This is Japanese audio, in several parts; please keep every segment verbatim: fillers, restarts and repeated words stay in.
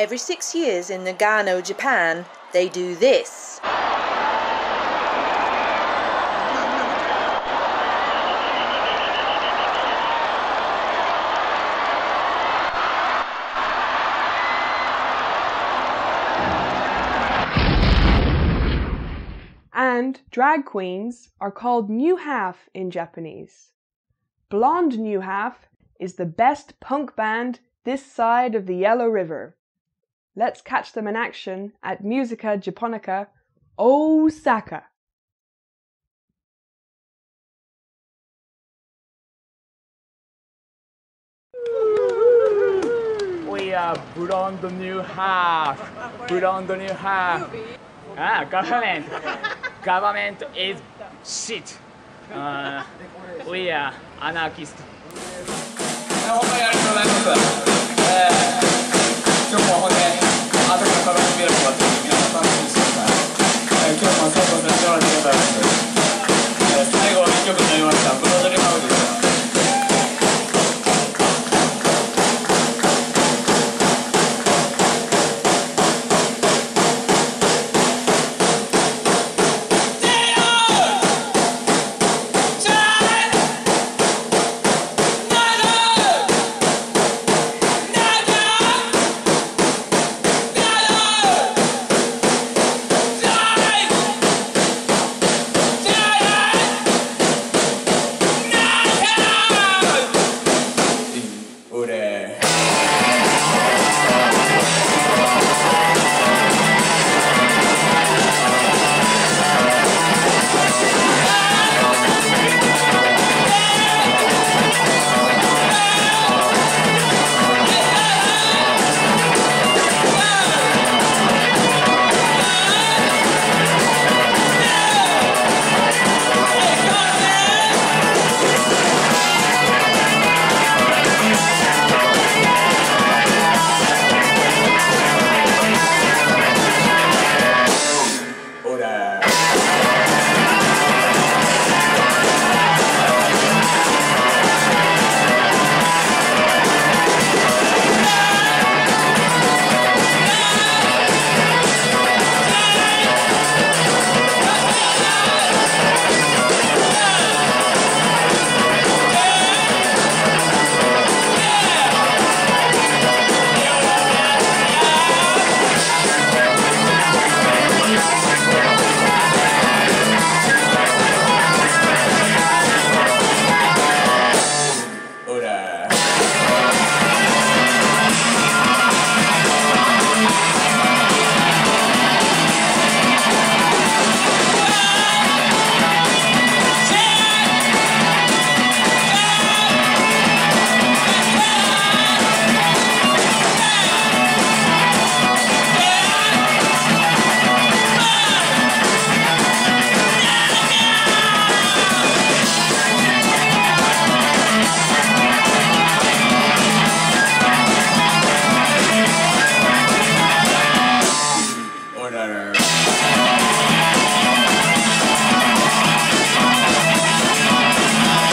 every six years in Nagano, Japan, they do this. And drag queens are called new half in Japanese. Blonde New Half is the best punk band this side of the Yellow River. Let's catch them in action at Musica Japonica, Osaka. We are Blonde New Half. Blonde New Half. Ah, government. Government is shit. Uh, we are anarchist. 本当にありがとうございます。えー、今日もほんで後から楽しめるのが皆さん楽しみにしてください。えー、今日も最後までお願いします。えー、最後はいっきょくになりました。ブロードリーハウスです。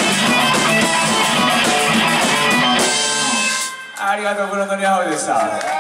ありがとう、ブロンドリアハウでした。